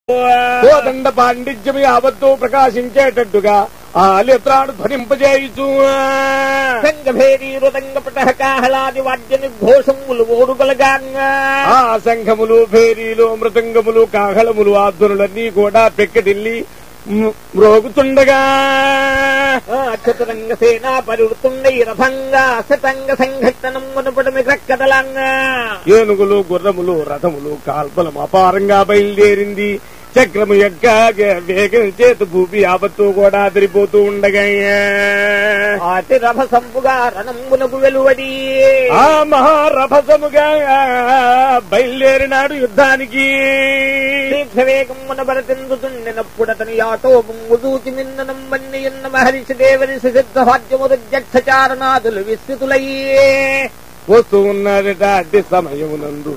కోదండ పాండిత్యము యావత్తు ప్రకాశించేటట్టుగా ఆ లిత్రాడు ధ్వనింపజేయుచు సంఘభేరీ రుదంగ పటహకాహళాది వాద్య నిర్ఘోషములు ఓడుగలగా ఆ సంఘములు భేరీలు మృదంగములు కాహళములు ఆ ధ్వనులన్నీ కూడా పెక్కటిల్లి మ్రోగుతుండగా చతురంగ సేనా పరివృతుండై రథంగా శతంగ సంఘటనం మునపడమి క్రక్కదలంగా ఏనుగులు గుర్రములు రథములు కాల్పలం అపారంగా బయలుదేరింది. చక్రము యొక్క వేగం చేత భూమి యావత్తు కూడా అదిరిపోతూ ఉండగా అతి రభసంపుగా రణమునకు వెలువడి ఆ మహారభసముగా బయలుదేరినాడు యుద్ధానికి. వేగం మునబరతిందుతుండినప్పుడు అతని యాతో ముంగుదూచి నిన్ననం వన్ని ఉన్న మహర్షి దేవరిషి సిద్ధవాద్యముదక్షచారణాదులు విస్తృతులయ్యే వస్తూ ఉన్నారట. అట్టి సమయమునందు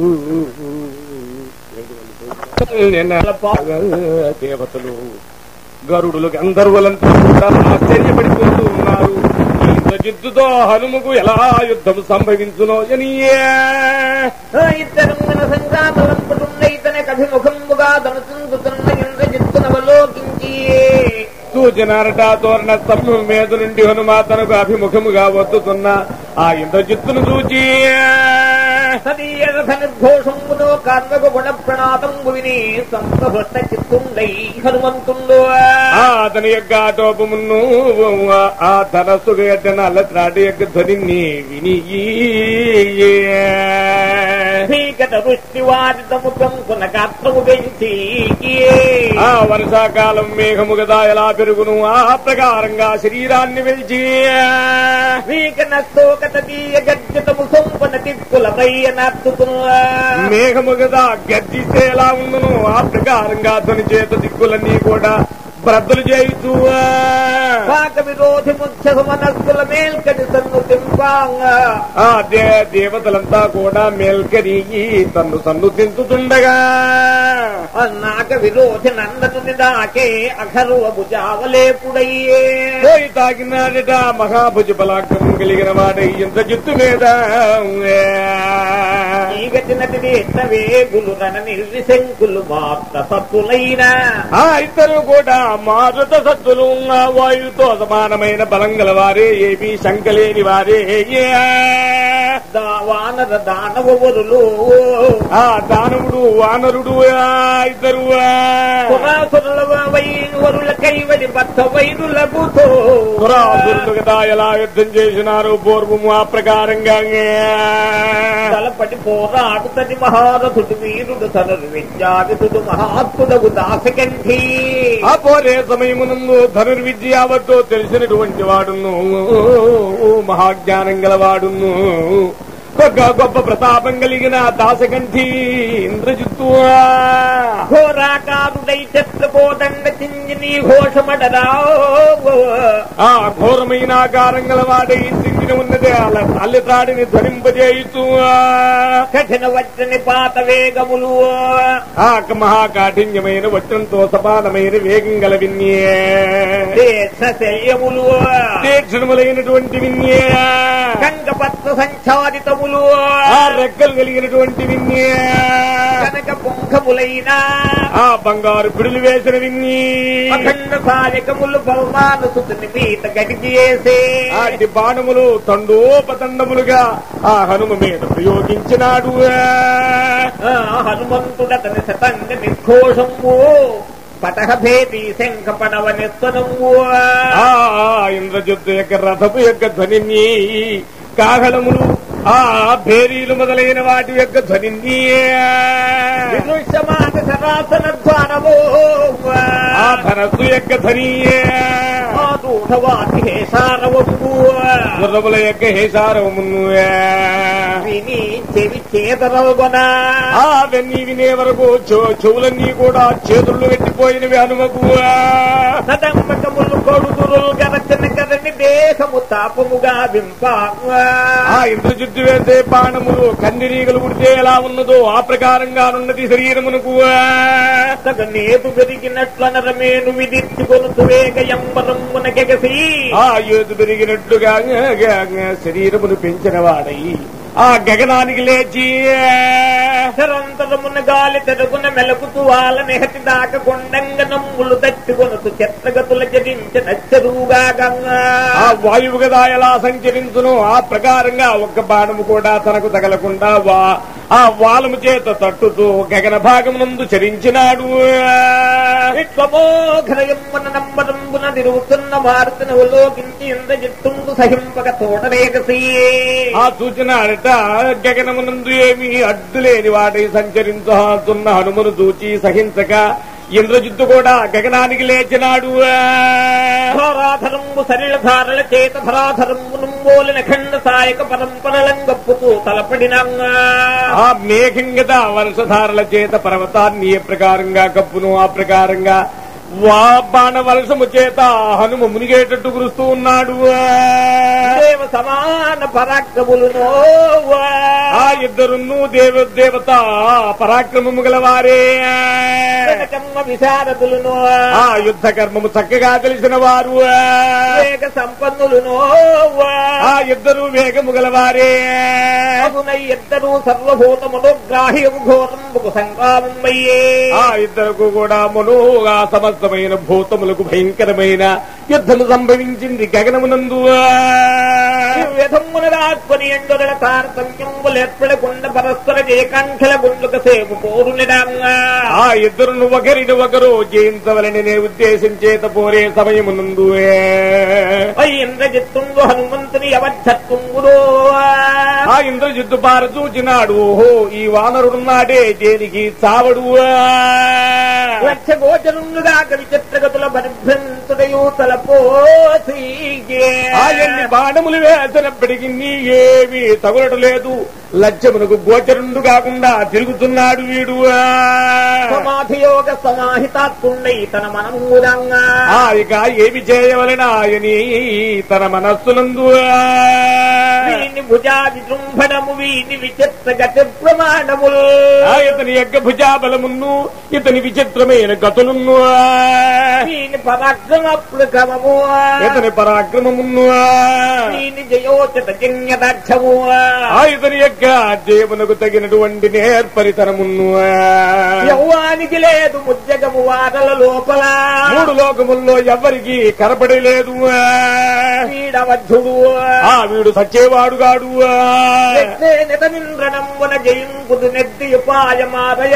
దేవతలు గరుడులు గంధర్వులంతా కూడా ఆశ్చర్యపడిపోతూ ఉన్నారు. ఇంద్రజిత్తుతో హనుమకు ఎలా యుద్ధం సంభవించునో అని ఇద్దరు సంగ్రామలంపుతుండైతనకభిముఖముగా దనుతుందుతున్న ఇంద్రజిత్తునవలోకించి సూచనారట. తోరణ స్తంభం మీద నుండి హనుమ తనకు అభిముఖముగా వద్దుతున్న ఆ ఇంద్రజిత్తును చూచి సదీయ రథ నిర్ఘోషముతో కార్మకు గుణ ప్రణాతంబు విని సంతభృష్ట చిత్తుండై హనుమంతుండు అతని యొక్క ఆటోపమును ఆ ధనస్సుకు ఎడ్డన అల్లత్రాటి యొక్క ధ్వని విని భీకట వృష్టి వారితముఖం పునగాత్రము పెంచి ఆ వర్షాకాలం మేఘము గదా ఎలా పెరుగును ఆ ప్రకారంగా శరీరాన్ని వెలిచి భీకనస్తోకతీయ గర్జితము సొంపన తిక్కులపై మేఘము గదా గర్జిస్తే ఎలా ఉండును ఆ ప్రకారంగా ధ్వని చేత దిక్కులన్నీ కూడా బ్రద్దలు చేయుచు పాక విరోధి ముఖ్య మనస్కుల మేల్కని సన్నుతింపాంగా ఆ దేవతలంతా కూడా మేల్కని తన్ను సన్నుతించుతుండగా నాక విరోధి నందను దాకే అఖరువ భుజావలేపుడయ్యే పోయి తాగినాడట. మహాభుజ బలాగ్రం కలిగిన వాడై ఇంద్రజిత్తు మీద ఈగతినటిని ఎత్తవేగులు రణ నిర్విశంకులు మార్త సత్తులైన ఆ ఇద్దరు కూడా మారుత సత్తులు వాయువుతో సమానమైన బలం గల వారే, ఏమీ శంకలేని వారే. వానర దానవరులు ఆ దానవుడు వానరుడు ఇద్దరు పురాసురుల వరుల కైవడి భర్త వైరులకు పురాసురులు కదా ఎలా యుద్ధం చేసినారు పూర్వము ఆ ప్రకారంగా తలపటి పోరాడుతని మహారథుడు వీరుడు తనరు విద్యావిధుడు మహాత్ముడగు దాసకంఠి ఆ పోరే సమయమునందు ధనుర్విద్య యావత్తు తెలిసినటువంటి వాడును, మహాజ్ఞానం గలవాడును, గొప్ప ప్రతాపం కలిగిన దాసకంఠి ఇంద్రజిత్తు ఘోరాకారుడై చత్రపోదండ చింజిని ఘోషమడరా ఆ ఘోరమైన ఆకారం గలవాడై చింజిన ఉన్నదే అలా అల్లెత్రాడిని ధ్వనింపజేయుతూ కఠిన వజ్రని పాత వేగములు ఆ మహాకాఠిన్యమైన వజ్రంతో సమానమైన వేగం గల విన్యే శల్యములు తీక్షణములైనటువంటి విన్యే కంగపత్ర సంచారితములు ఆ రెక్కలు కలిగినటువంటి విన్యే కనక పుంఖములైన ఆ బంగారు పిడులు వేసిన విన్ని అఖండ సాయకములు బహుమానసుతుని పీత గడికి వేసే ఆటి బాణములు తండోపతండములుగా ఆ హనుమ మీద ప్రయోగించినాడు. హనుమంతుడతని శతంగ నిర్ఘోషము పటహభేది శంఖ పడవ నిస్వనము ఆ ఇంద్రజిత్తు యొక్క రథపు యొక్క ధ్వనిని కాహళములు ఆ భేరీలు మొదలైన వాటి యొక్క ధ్వనిని విదృశ్యమాన సరాసన ద్వారమో ఆ ధనస్సు యొక్క ధ్వని ఆరూఢవాది హేసారవము గుర్రముల యొక్క హేసారవమును విని చెవి చేతరవగొన అవన్నీ వినే వరకు చెవులన్నీ కూడా చేతులు పెట్టిపోయినవి హనుమకు. సదంబకములు కొడుదురు గరచన కదని దేహము తాపముగా వింప ఆ ఇంద్రజిత్తు వేసే బాణములు కందిరీగలు ఉడితే ఎలా ఉన్నదో ఆ ప్రకారంగానున్నది శరీరమునకు. నేతు పెరిగినట్ల నరమేను విదిత్తి కొనుతు వేగ ఎంబరమునకెగసి ఆ ఏదు పెరిగినట్లుగా శరీరమును పెంచిన వాడై ఆ గగనానికి లేచి శరంతరమున గాలి తెరుగున మెలకుతూ వాళ్ళ నెహతి దాకా కొండంగ నమ్ములు తట్టుకొనుతూ చెత్తగతుల జరించిన చెరువుగా గంగా ఆ వాయువు కదా ఎలా సంచరించును ఆ ప్రకారంగా ఒక్క బాణము కూడా తనకు తగలకుండా ఆ వాలము చేత తట్టుతూ గగన భాగమునందు చరించినాడు. విశ్వమోఘరయమ్మన నంబరంబున తిరుగుతున్న మారుతున్న ఉలోకించి ఇంద్రజిత్తుండు సహింపక తోటరేగసి ఆ చూచినాడట గగనమునందు ఏమీ అడ్డులేని వాటి సంచరించున్న హనుమను చూచి సహించక ఇంద్రజిత్తు కూడా గగనానికి లేచినాడు. ధారాధరంబు సరళధారల చేత ధరాధరంబు నుంబోలిన ఖండ సాయక పరంపరలంగప్పుతూ తలపడినంగా ఆ మేఘం కదా వర్షధారల చేత పర్వతాన్ని ఏ ప్రకారంగా కప్పును ఆ ప్రకారంగా బాణ వర్షము చేత హనుమ మునిగేటట్టు కురుస్తూ ఉన్నాడు. దేవ సమాన పరాక్రములునో ఆ ఇద్దరును దేవత పరాక్రమము గలవారే. విశారదులునో ఆ యుద్ధ కర్మము చక్కగా తెలిసిన వారు. వేగ సంపన్నులునో ఆ ఇద్దరు వేగము గలవారే. ఇద్దరు సర్వభూతమునుగ్రాహ్యము ఘోరంబుకు సంగ్రామయ్యే. ఆ ఇద్దరుకు కూడా మనోగా సమస్తమైన భూతములకు భయంకరమైన యుద్ధము సంభవించింది గగనమునందు. వ్యధమున రాత్కొని ఎండుగల తారతమ్యములేర్పడకుండా పరస్పర జయకాంక్షల గుండ్లుక సేపు పోరునిడంగా ఆ ఇద్దరును ఒకరిని ఒకరు జయించవలననే ఉద్దేశించేత పోరే సమయమునందు ఇంద్రజిత్తుండు హనుమంతుని అవధ్యత్తుంగులో ఆ ఇంద్రజిత్తు పార చూచినాడు. ఓహో ఈ వానరుడున్నాడే దేనికి చావడు. లక్ష గోచరుగాక విచిత్రగతుల పరిభ్రంతుడయు తలపోసి ఎన్ని బాణములు వేసినప్పటికీ ఏమీ తగులట లేదు. లక్ష్యమునకు గోచరుండు కాకుండా తిరుగుతున్నాడు వీడు. సమాధియోగ సమాహితాత్తుండై తన మనముదంగా ఇక ఏమి చేయవలనాయని తన మనస్సునందు వీని భుజా విజృంభణము వీని విచిత్ర గతి ప్రమాణములు ఇతని యొక్క భుజాబలమును ఇతని విచిత్రమైన గతులున్ను వీని పరాక్రమము ఇతని పరాక్రమమును వీని జయోచిత జన్యదక్షము ఇతని యొక్క జయమునకు తగినటువంటి నేర్పరితనమును యవ్వానికి లేదు ముజ్జగము వారల లోపల మూడు లోకముల్లో ఎవ్వరికి కనపడలేదు. వీడవధ్యుడు వీడు సచ్చేవాడుగాడు. నితమింద్రణమున జయింపుదు నెద్ది ఉపాయమాదయ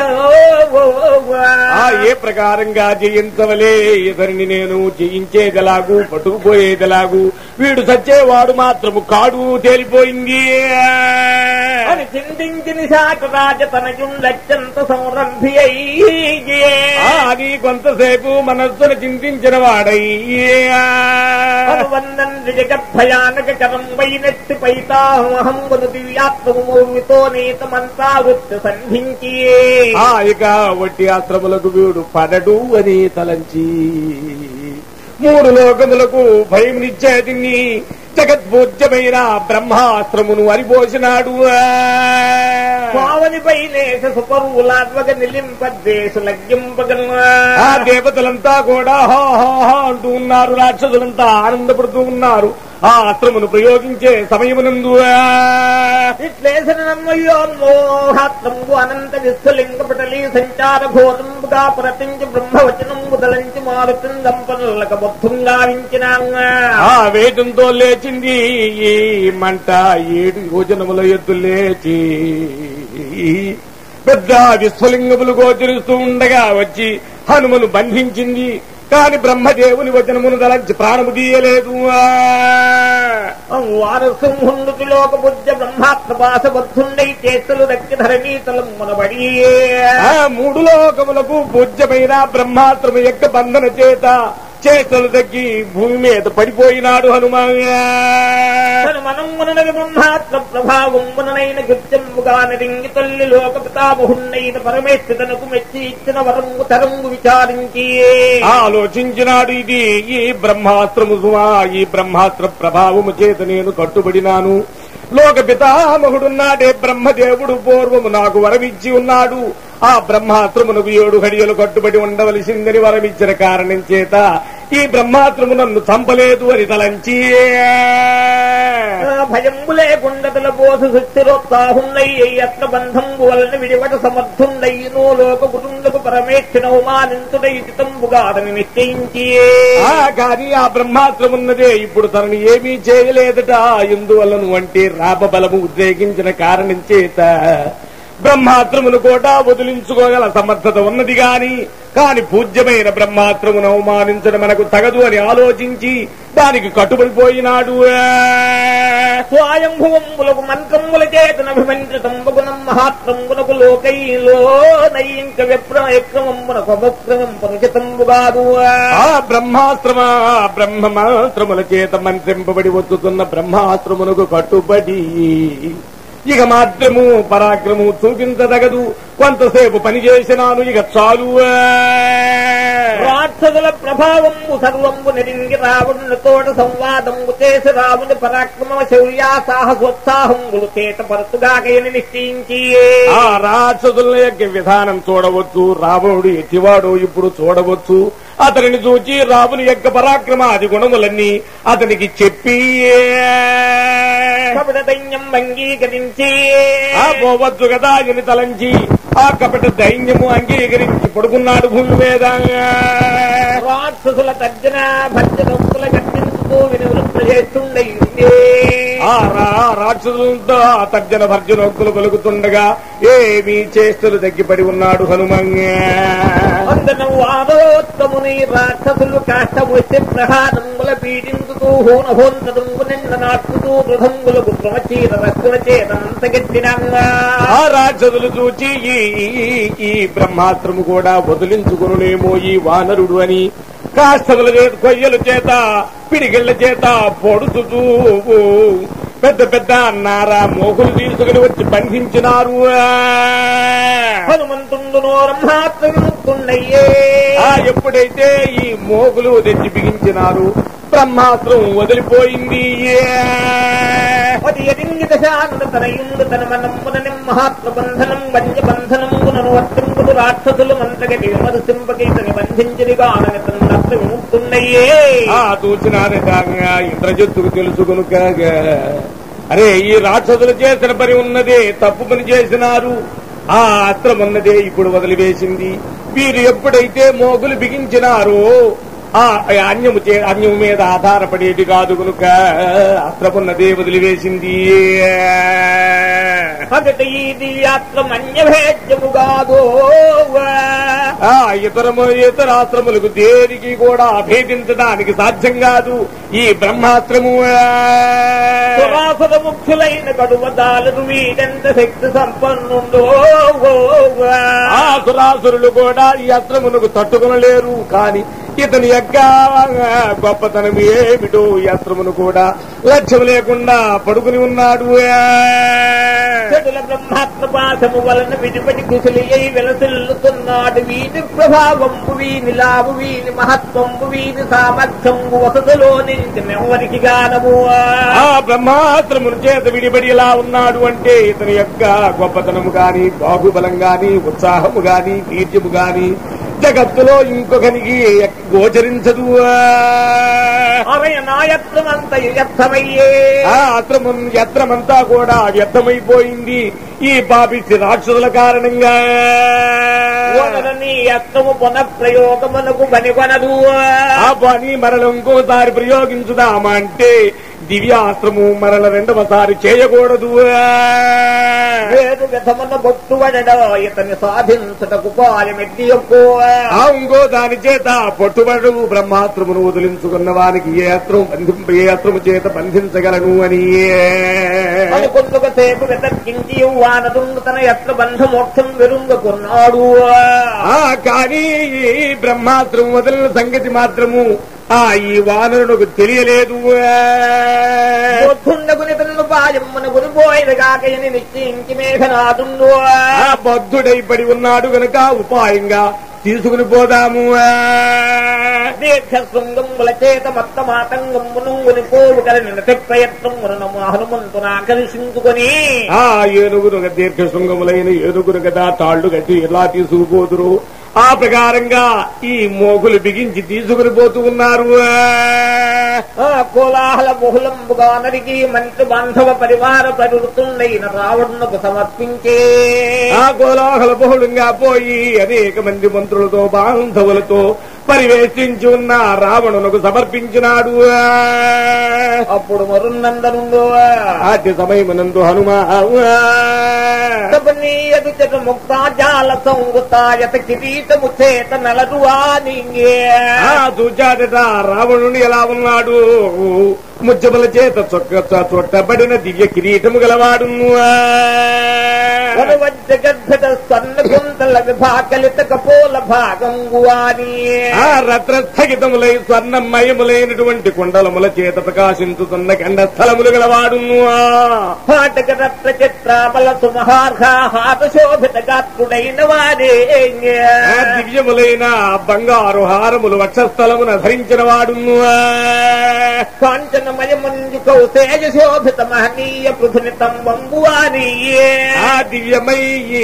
ఏ ప్రకారంగా జయించవలే ఇతరిని నేను జయించేదెలాగు పట్టుకుపోయేదెలాగు వీడు సచ్చేవాడు మాత్రము కాడు తేలిపోయింది అని చింతించిన శాఖరాజ తనయుండత్యంత సంరంభి అది కొంతసేపు మనస్సును చింతించిన వాడయ్యవన్నన్ జగద్భయానక కరం వైనెత్తి పైతాహంబును దివ్యాత్మముతో నీతమంతా వృత్తి సంధించి ఇక వట్టి ఆశ్రములకు వీడు పడడు అని తలంచి మూడు లోకములకు భయం నిచ్చేదిని జగద్భోజ్యమైన బ్రహ్మాస్త్రమును అరిపోసినాడు. పావనిపై నేష సుపరులాత్మక నిలింపద్వేషు లగ్గింపగల ఆ దేవతలంతా కూడా హా హా హా అంటూ ఉన్నారు. రాక్షసులంతా ఆనందపడుతూ ఉన్నారు. ఆ అస్త్రమును ప్రయోగించే సమయమునందు విశ్లేషణమయ్యోన్మోహాత్రంబు అనంత విశ్వలింగపటలీ సంచార ఘోరంబుగా ప్రతించి బ్రహ్మవచనంబు దళించి మారుతుం దంపనులక బొత్తుంగా వించిన వేగంతో లేచింది ఈ మంట 7 యోజనముల ఎత్తు లేచి పెద్ద విశ్వలింగములు గోచరిస్తూ ఉండగా వచ్చి హనుమను బంధించింది. కాని బ్రహ్మదేవుని వచనమును దళించి ప్రాణము తీయలేదు. వారసింహుండుకి లోక బుద్ధ బ్రహ్మాత్మపాసబద్ధుండై చేతులు దక్కి ధరణీతలం మునబడి మూడు లోకములకు పూజ్యమైన బ్రహ్మాత్రము యొక్క బంధన చేత చేతులు తగ్గి భూమి మీద పడిపోయినాడు హనుమానమనగ బ్రహ్మాత్మ ప్రభావం ముననైన కృత్యముగా నరింగి తల్లి లోక పితామహున్నైన పరమేశ్వరునకు మెచ్చి ఇచ్చిన వరంగు తరంగు విచారించి ఆలోచించినాడు. ఇది ఈ బ్రహ్మాస్త్రము సుమా, ఈ బ్రహ్మాస్త్ర ప్రభావము చేత నేను కట్టుబడినాను. లోక పితామహుడున్నాడే బ్రహ్మదేవుడు పూర్వము నాకు వరమిచ్చి ఉన్నాడు. ఆ బ్రహ్మాస్త్రమునకు 7 ఘడియలు కట్టుబడి ఉండవలసిందని వరమిచ్చిన కారణం చేత ఈ బ్రహ్మాస్త్రము నన్ను చంపలేదు అని తలంచి భయంబు లేకుండతల పోసు సుస్థిరోత్సాహున్నయ్య యత్న బంధంబు వలన విడివట సమర్థుండయ్యనో లోక కుటుంబకు పరమేక్షణ ఉమానింతుడై చితంబుగాదని నిశ్చయించి కానీ ఆ బ్రహ్మాస్త్రమున్నదే ఇప్పుడు తనని ఏమీ చేయలేదట. ఎందువలను అంటే రాపబలము ఉద్రేకించిన కారణం చేత బ్రహ్మాస్త్రమును కూడా వదిలించుకోగల సమర్థత ఉన్నది కాని పూజ్యమైన బ్రహ్మాస్త్రమును అవమానించడం మనకు తగదు అని ఆలోచించి దానికి కట్టుబడిపోయినాడు. స్వయంభువంబులకు మంత్రముల చేతనభిమంత్రితంబగుణం మహాత్మంబునకు లోకైలో నైంక విప్రయక్రమంబునకు అపక్రమంబునుచితంబుగాదు. ఆ బ్రహ్మాస్త్రముల చేత మంత్రింపబడి వచ్చుతున్న బ్రహ్మాస్త్రమునకు కట్టుబడి ఇక మాత్రము పరాక్రము చూపించదగదు. కొంతసేపు పని చేసినాను, ఇక చాలు. రాక్షసుల ప్రభావంబు సర్వంబు నెరింగి రావణుని తోట సంవాదంబు చేసి రాముని పరాక్రమ శౌర్యా సాహసోత్సాహంబులు చేత పరచుగాకయని నిశ్చయించి ఆ రాక్షసుల యొక్క విధానం చూడవచ్చు. రావణుడు ఎట్టివాడో ఇప్పుడు చూడవచ్చు. అతనిని చూచి రాముని యొక్క పరాక్రమాది గుణములన్నీ అతనికి చెప్పి కపట దైన్యం అంగీకరించి పోవచ్చు కదా అని తలంచి ఆ కపట దైన్యము అంగీకరించి పడుకున్నాడు భూమి మీద. రాక్షసుల తర్జన భర్జనొక్కుల గర్జించుతూ వినివృత్త చేస్తుండే రాక్షసులతో తర్జన భర్జనొక్కులు పలుకుతుండగా ఏమీ చేష్టలు తగ్గిపడి ఉన్నాడు హనుమంగ. అందనం వాదోత్తముని రాక్షసులు కాష్టముచ్చి ప్రహారంగుల పీడించుతూ హోనహోంతదంగు నిండ నాటుతూ బృహంగులకు ప్రమచీర రక్కుల చేతనంత గట్టినంగా ఆ రాక్షసులు చూచి ఈ బ్రహ్మాస్త్రము కూడా వదిలించుకునేమో ఈ వానరుడు అని కాష్టముల కొయ్యల చేత పిడిగిళ్ల చేత పొడుచుతూ పెద్ద పెద్ద నారా మోగులు తీసుకుని వచ్చి బంధించినారు. హనుమంతుండునో బ్రహ్మాస్త్రమున్నయ్యే ఎప్పుడైతే ఈ మోగులు తెచ్చి బిగించినారు బ్రహ్మాస్త్రం వదిలిపోయింది. అది ఎదింగి దశానంద తనయుండు తన మనమ్మున మహాత్మ బంధనం వంజ బంధనమునను వర్తింపుడు రాక్షసులు మంత్రగటి విమర్శింపకైతని బంధించిది కానని తన విముక్తున్నయ్యే. చూసినారటంగా ఇంద్రజిత్తుకు తెలుసుకును కాగా అరే ఈ రాక్షసులు చేసిన పని ఉన్నదే, తప్పు పని చేసినారు. ఆ అస్త్రం ఉన్నదే ఇప్పుడు వదిలివేసింది. వీరు ఎప్పుడైతే మోగులు బిగించినారో ఆ అన్యము మీద ఆధారపడేది కాదు కనుక అస్త్రమున్నదే వదిలివేసింది. అగటి ఈ దివ్యాస్త్రం అన్యభేద్యము కాదు. ఇతరాస్త్రములకు దేనికి కూడా అభేదించడానికి సాధ్యం కాదు ఈ బ్రహ్మాస్త్రము. సురాసుర ముఖ్యులైన కడువదాలను వీడెంత శక్తి సంపన్నుండో. ఆ సురాసురులు కూడా ఈ అస్త్రమునకు తట్టుకొనలేరు. కాని ఇతని యొక్క గొప్పతనం ఏమిటో ఈ అస్త్రమును కూడా లక్ష్యం లేకుండా పడుకుని ఉన్నాడు. చెడుల బ్రహ్మాత్మ పాశము వలన విడిపడి కుశలి అయి వెలసిల్లుతున్నాడు. వీని ప్రభావంబు వీని లాభు వీని మహత్వంబు వీని సామర్థ్యంబు వసతులో నించినెవరికి గానము. ఆ బ్రహ్మాస్త్రమును చేత విడిపడి ఎలా ఉన్నాడు అంటే ఇతని యొక్క గొప్పతనము గాని బాహుబలం గాని ఉత్సాహము గాని వీర్యము గాని జగత్తులో ఇంకొకనికి గోచరించదు. ఆ యత్రమంతా కూడా వ్యర్థమైపోయింది ఈ పాపిష్టి రాక్షసుల కారణంగా. యత్నము పునఃప్రయోగమునకు పనికొనదు. ఆ పని మరల ఇంకోసారి ప్రయోగించుదామా అంటే దివ్యాస్త్రము మరల రెండవసారి చేయకూడదు. వేరు విధమున బొట్టుబడడం ఇతని సాధించుటకు పాలమెట్టి ఎక్కువ. ఇంకో దాని చేత పట్టుబడు బ్రహ్మాస్త్రమును వదిలించుకున్న వానికి ఏ అస్త్రము చేత బంధించగలను అని కొందుకు సేపు వితర్కించి వానరుండు తన యత్న బంధ మోక్షం వెరుంగకున్నాడు. కానీ బ్రహ్మాస్త్రం వదిలిన సంగతి మాత్రము ఈ వానరులకు తెలియలేదు. బద్ధుడై పడి ఉన్నాడు గనుక ఉపాయంగా తీసుకుని పోదాము. దీర్ఘశృంగముల చేత మత్త మాతంగమును పోవుకలని ప్రయత్నమును హనుమంతును ఆకర్షించుకొని ఏనుగురు దీర్ఘశృంగములైన ఏనుగురు కదా తాళ్లు కట్టి ఎలా తీసుకుపోదురు ఆ ప్రకారంగా ఈ మోగులు బిగించి తీసుకుని పోతూ ఉన్నారు. కోలాహల బహుళంబుగా నరికి మంత్రి బాంధవ పరివార ప్రవృత్తులైన రావణునకు సమర్పించే ఆ కోలాహల బహుళంగా పోయి అనేక మంది మంత్రులతో బాంధవులతో పరివేష్టించి ఉన్న రావణునకు సమర్పించినాడు. అప్పుడు మరునందనుందో ఆద్య సమయమునందు హనుమా ముక్తాజాల సంగుతాయత కిరీటము చేత నలరువాని చూచాడట రావణుని ఎలా ఉన్నాడు. ముజ్జముల చేత చుట్టబడిన దివ్య కిరీటము గలవాడు. వజ్రగర్భద స్వర్ణ గుంతల విభాకలిత కపోల భాగంగువాని రత్నస్థగితములై స్వర్ణమయములైనటువంటి కుండలముల చేత ప్రకాశించుతున్న కండస్థలములు గలవాడు. పాటక రత్న చిత్రాబల సుమహార్హాశోభిత గాత్రుడైన వాడే దివ్యములైన బంగారు హారములు వక్షస్థలమున ధరించిన వాడు. కాంచనమయ మంజు కౌశేజ శోభిత మహనీయ పృథునితం వంబువాని ఆ దివ్యమై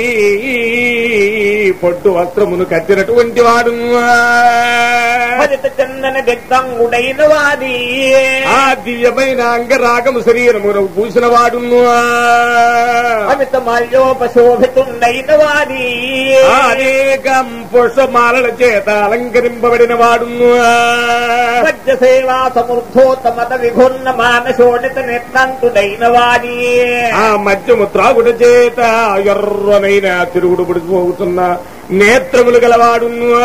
పొట్టు వస్త్రమును కట్టినటువంటి వాడు. హరిత చందన దిగ్ధంగుడైన వాడి ఆ దివ్యమైన అంగరాగము శరీరమును పూసిన వాడు. అమిత మాల్యోపశోభితుండైన వాడి అనేకం పుష్పమాలల చేత అలంకరింపబడిన వాడు. మధ్య సేవా సమృద్ధోత్తమత విఘున్న మానశోణిత నేత్రంతుడైన వాడి ఆ మధ్యము త్రాగుట చేత ఎర్రనైన తిరుగుడు పడిపోతున్న నేత్రములు గలవాడు.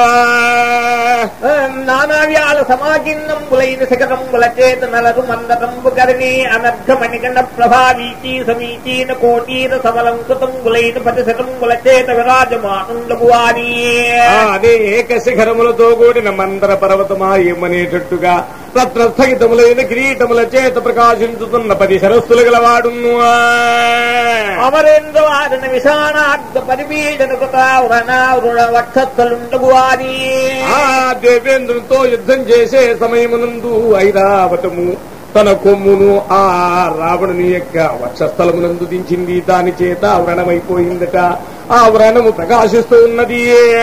నానావ్యాల సమాగిన్నంబులైన శకరంబుల చేత నలరు మందరంబు గరిని అనర్ఘమణిగణ ప్రభావీచీ సమీచీన కోటీర సబలంకృతంబులైన పతిశతంబుల చేత విరాజమానుండగు వారి అనేక శిఖరములతో కూడిన మందర పర్వతమాయమనేటట్టుగా రత్నస్థగితములైన కిరీటముల చేత ప్రకాశించుతున్న 10 శరస్సులు గలవాడు. అమరేంద్ర వారిన విషాణార్థ పరిపీడన కృతావృణ వక్షస్థలుండగు వారి ఆ దేవేంద్రునితో యుద్ధం చేసే సమయమునందు ఐరావతము తన కొమ్మును ఆ రావణుని యొక్క వక్షస్థలమునందు దించింది. దాని చేత వ్రణమైపోయిందట. ఆ వ్రణము ప్రకాశిస్తూ ఉన్నది.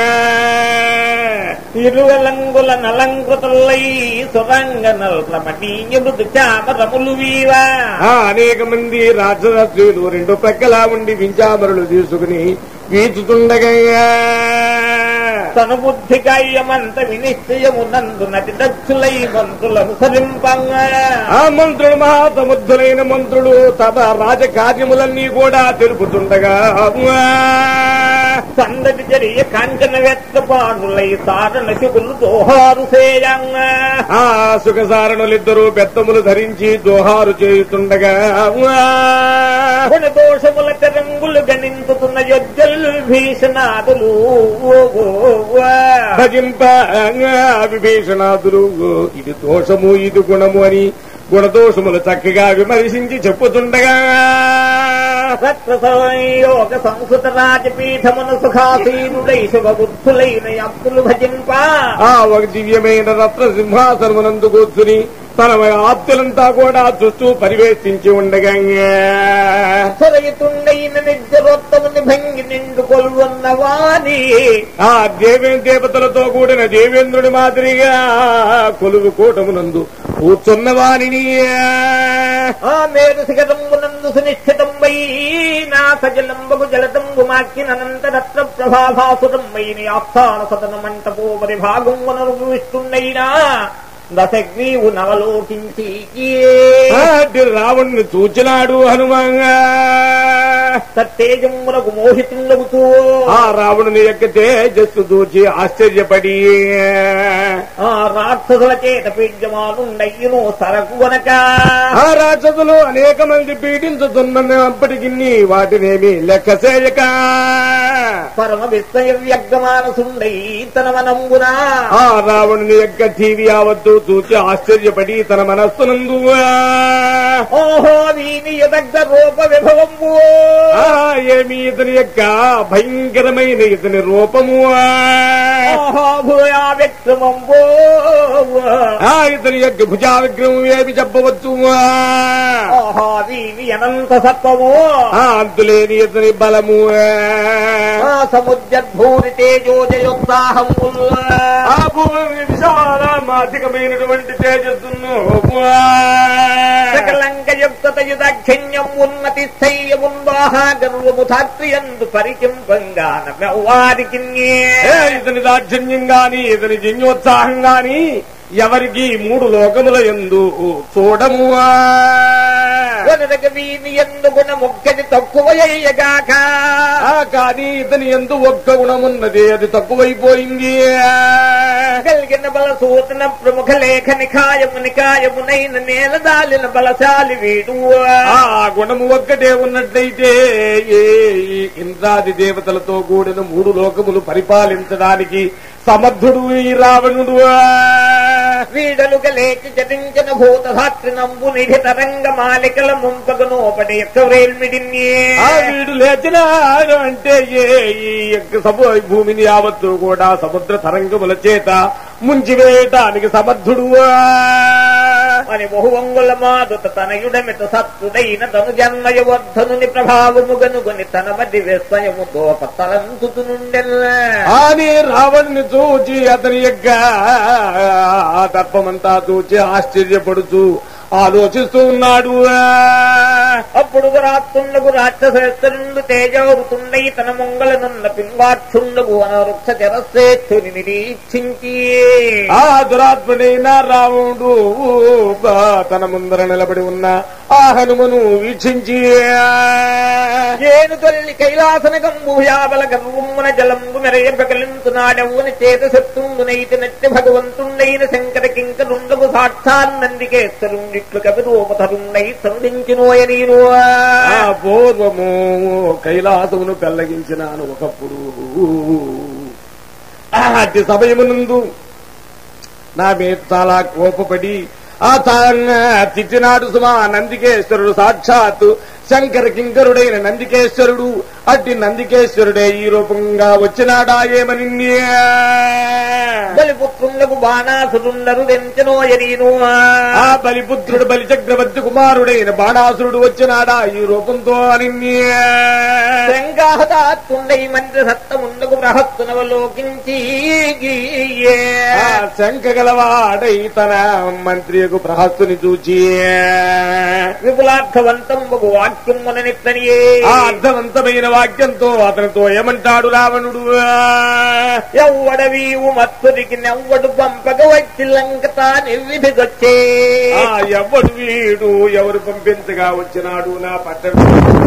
ఇరువలంగుల నలంకృతులై సురంగ నల్మటీయ మృదు చామరములు వీవా అనేక మంది రాజరాజులు 2 ప్రక్కలా ఉండి వించామరులు తీసుకుని వీచుతుండగా తన బుద్ధి కాయమంత వినిశ్చయమునందు నటి దక్షులై మంత్రులను సరింపంగా ఆ మంత్రులు మహాసముద్రులైన మంత్రులు తమ రాజకార్యములన్నీ కూడా తెలుపుతుండగా సందటి జరియ కాంచన వెత్తపానులై సారణ శుగులు దోహారు సేయంగా ఆ సుఖసారణులిద్దరూ బెత్తములు ధరించి దోహారు చేయుతుండగా గుణ దోషముల తెరంగులు గణించుతున్న యొజ్జలు భీషణాదులు భజింప విభీషణాదులు ఇది దోషము ఇది గుణము అని గుణదోషములు చక్కగా విమర్శించి చెప్పుతుండగా రత్నయోగ సంస్కృత రాజపీఠమున సుఖాసీనుడై శుభబుద్ధులైన అప్పులు భజింప ఆ ఒక దివ్యమైన రత్న సింహాసనమునందు కూర్చుని తన ఆప్తులంతా కూడా చుట్టూ పరివేష్టించి ఉండగా సరయుతుండైన నిజరోత్తముని భంగి నిండు కొలువున్నవాని ఆ దేవతలతో కూడిన దేవేంద్రుడి మాదిరిగా కొలువు కూటమునందు కూర్చున్న వాణిని ఆ మేరు శిఖరంబునందు సునిశ్చితంబై నా సజలంబకు జలతంబు మాకినంతరత్న ప్రభాభాసురంబైన ఆస్థాన సదన మంటపో పరిభాగం వనరువిస్తుండైనా దశగ్రీవు నవలోకించి రావణ్ణి చూచినాడు హనుమంగా తేజమునకు మోహితుండగుతూ ఆ రావణుని యొక్క తేజస్సు చూచి ఆశ్చర్యపడి ఆ రాక్షసుల చేత పీడ్యమానుండయ్యును సరకు గనక ఆ రాక్షసులు అనేక మంది పీడించుతున్నప్పటికీ వాటినేమి లెక్క చేయక పరమ విస్మయ వ్యగ్రమానసుండై తన వనంబున ఆ రావణుని యొక్క టీవీ యావత్తు చూచి ఆశ్చర్యపడి తన మనస్సునందు ఓహో వీని యదగ్ధ రూప విభవంబు ఏమి ఇతని యొక్క భయంకరమైన ఇతని రూపము ఓహో భూయా విక్రమంబు ఇతని యొక్క భుజా విగ్రహం ఏమి చెప్పవచ్చు ఓహో వీని అనంత సత్వము అంతులేని ఇతని బలము సముద్రభూరి తేజోజయోత్సాహము ఆ భూమి విశాలమాధికమైనటువంటి తేజస్సును సకలంకయుక్తయుదాక్షిణ్యం ఉన్నతి స్థైర్యముందాహ గర్వము ధాత్రియందు పరికింపంగాన వారికి ఇతని దాక్షిణ్యం గాని ఇతని జన్యోత్సాహం గాని ఎవరికి మూడు లోకముల యందు చూడము వీని ఎందు గుణముఖ్యది తక్కువయ్యగాక కానీ ఇతని ఎందు ఒక్క గుణమున్నది అది తక్కువైపోయింది కలిగిన బల సూచన ప్రముఖ లేఖ నికాయమునైన నేలదాలిన బలశాలి వీడు ఆ గుణము ఒక్కటే ఉన్నట్లయితే ఇంద్రాది దేవతలతో కూడిన మూడు లోకములు పరిపాలించడానికి సమర్థుడు ఈ రావణుడు వీడలుగా లేచి జటించిన భూతధాత్రినంబు నిధి తరంగ మాలికల ముంపగనోపడి ఎక్కవేల్మిడిన్యే వీడు లేచినాడు అంటే ఈ భూమిని యావత్తు కూడా సముద్ర తరంగముల చేత ముంచివేయటానికి సమర్థుడు అని బహువంగుల మాదుత తనయుడమిత సత్తుడైన తను జన్మయవర్ధనుని ప్రభావముగనుగొని తన మధ్య విస్మయముతో తలంతుతుండెల్లా అని రావణుని చూచి అతని యొక్క తత్వమంతా చూచి ఆశ్చర్యపడుతూ ఆలోచిస్తూ ఉన్నాడు. అప్పుడు రాత్రుండగు రాక్షసేశ్వరుండు తేజవృతుండై తన మంగళనున్న పింగాక్షుండగు అనవృక్ష జరశ్రేష్ఠుని నిరీక్షించి ఆ దురాత్ముడైన రావణుడు తన ముందర నిలబడి ఉన్న ఆ హనుమను వీక్షించి ఏను తల్లి కైలాసనకంబు యాబల గర్వమున జలంబు మెరయబకలించునాడవుని చేత శత్రుండునైతి నత్య భగవంతుండైన శంకర కింకరుండగు సాక్షాన్నందికేశ్వరుండిట్లు కవిరూపధరుండై సంధించినోయ నేను పూర్వము కైలాసమును పెళ్లగించినాను ఒకప్పుడు. అట్టి సమయమునందు నా మీద చాలా కోపపడి ఆ తిట్టినాడు సుమా నందికేశ్వరుడు సాక్షాత్తు శంకర కింకరుడైన నందికేశ్వరుడు. అట్టి నందికేశ్వరుడే ఈ రూపంగా వచ్చినాడా ఏమని బలిపుత్రుండకు బాణాసురుండరు దెంచనోయరీను ఆ బలిపుత్రుడు బలి చక్రవర్తి కుమారుడైన బాణాసురుడు వచ్చినాడా ఈ రూపంతో అని శంకాహతాత్తుండై మంత్రి సత్తముండకు బృహత్తునవలోకించి శంఖ గలవాడై తన మంత్రియకు బృహత్తుని చూచి విపులార్థవంతంబగు వాక్యం మననిత్తనియే ఆ అర్థవంతమైన వాక్యంతో అతనితో ఏమంటాడు రావణుడు, ఎవ్వడవీవు మత్తురికి నెవ్వడు పంపక వచ్చి లంక తానివిధిగొచ్చే ఎవ్వడు వీడు ఎవరు పంపించగా వచ్చినాడు నా పట్టణం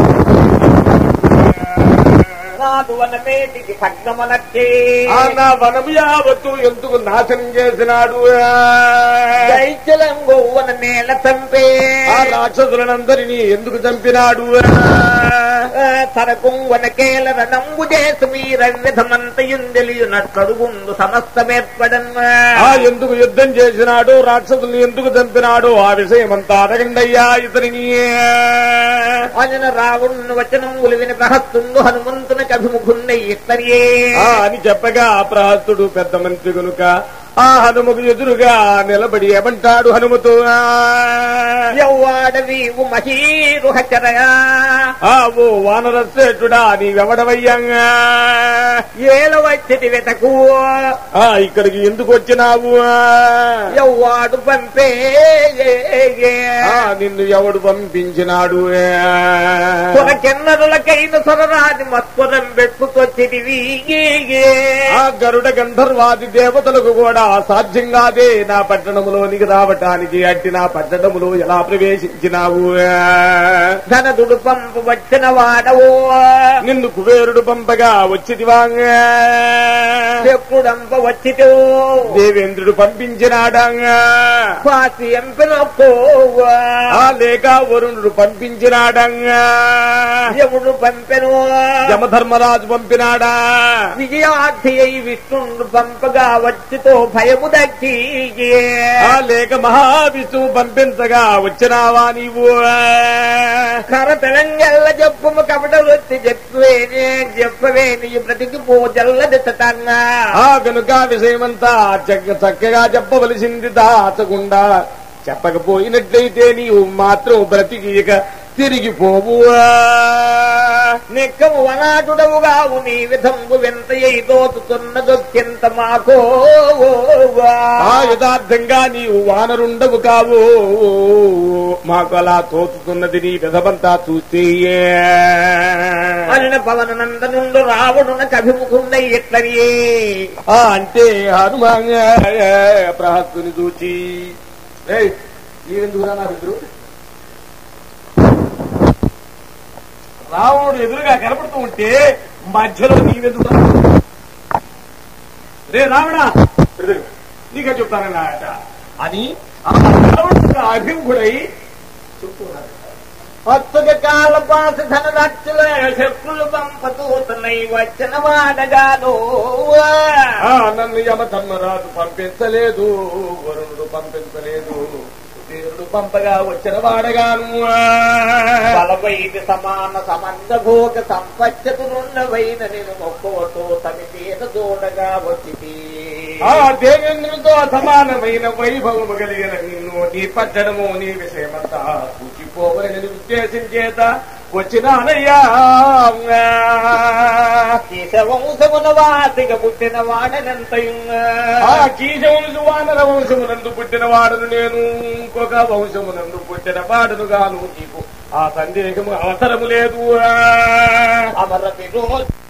నాదు వనమేటికి భగ్నమనచ్చే నా వనము యావత్తు ఎందుకు నాశనం చేసినాడు, దైత్యలంగో వన నేల చంపే ఆ రాక్షసులనందరినీ ఎందుకు చంపినాడు, తరకుం వనకేల రణంబు చేసు మీరవ్యధమంతయుందెలియునట్లడుగుండు సమస్తమేర్పడన్ ఎందుకు యుద్ధం చేసినాడు, రాక్షసుల్ని ఎందుకు చంపినాడు ఆ విషయమంతా అడగండయ్యా ఇతరిని. అజన రావణుని వచనములు విని ప్రహస్తుండు హనుమంతునికి అభిముఖుండై ఇతరియే అని చెప్పగా ప్రహస్తుడు పెద్ద మంత్రి కనుక ఆ హనుమకు ఎదురుగా నిలబడి ఏమంటాడు హనుమతో, యవ్వాడవీవు మహీరుహచరయా ఓ వానరశ్రేష్ఠుడా నీవెవడవయ్యంగా ఏల వచ్చి వెతకు ఇక్కడికి ఎందుకు వచ్చినావు, యవ్వాడు పంపే నిన్ను ఎవడు పంపించినాడు, కెన్నరులకైన సొరరాజు మత్పురం పెట్టుకొచ్చిదివి ఆ గరుడ గంధర్వాది దేవతలకు కూడా సాధ్యం కాదే నా పట్టణములోనికి రావటానికి. అట్టి నా పట్టణములో ఎలా ప్రవేశించినావు, ధనదుడు పంపు వచ్చిన వాడవో నిన్ను కుబేరుడు పంపగా వచ్చిదివా, చెప్పుడంప వచ్చితో దేవేంద్రుడు పంపించినాడా, స్వాతి ఎంపినో లేక వరుణుడు పంపించినాడా, యముడు పంపెను యమధర్మరాజు పంపినాడా, విజయార్థి అయి విష్ణుడు పంపగా వచ్చితో భయము దక్కి లేక మహావిష్ణువు పంపించగా వచ్చినావా నీవు కర తెలంగల్ల చెప్పుము కపట వృత్తి చెప్పవే నీ బ్రతికి పోజల్లది తన్నా కనుక విషయమంతా చక్కగా చెప్పవలసింది దాచకుండా చెప్పకపోయినట్లయితే నీవు మాత్రం బ్రతికిక తిరిగిపోవు నిక్కము వనాటుడవుగావు నీ విధంబు వింత దోచుతున్నదొక్కింత మాకో యథార్థంగా నీవు వానరుండవు కావు మాకు అలా తోచుతున్నది నీ విధమంతా చూస్తే అలిన పవన నందనుండు రావణున కభిముఖుండై ఎట్లని అంటే హనుమాన్ ప్రహస్తుని చూచి నీవెందుకురా నా ఎదురు రావణుడు ఎదురుగా కనపడుతూ ఉంటే మధ్యలో నీవెందుకు రే రావణ నీకే చెప్తానన్నా అని అభిముఖుడై చెప్తున్నారు భక్తుల కాల పాస ధన లక్షల శత్రులు పంపతూతున్నాయి వచ్చిన వాడగాను నన్ను యమధర్మరాజు పంపించలేదు వరుణుడు పంపించలేదు దేవుడు పంపగా వచ్చిన వాడగాను బలవైన సమాన సమంద భోగ సంపచ్చతునున్నవైన నేను మొక్కవతో తమితేన దూడగా వచ్చి దేవేంద్రుడితో సమానమైన వైభవము కలిగిన నిన్ను నీ పట్టడము నీ విషయమంతా చూచిపోవలని ఉద్దేశించేత వచ్చినానయ్యా కీశవంశమున వాసిగా పుట్టిన వాడనంతయు కీశవంశు వానర వంశమునందు పుట్టిన వాడును నేను ఇంకొక వంశమునందు పుట్టిన వాడును గాను నీకు ఆ సందేహము అవసరము లేదు అమర విరోధ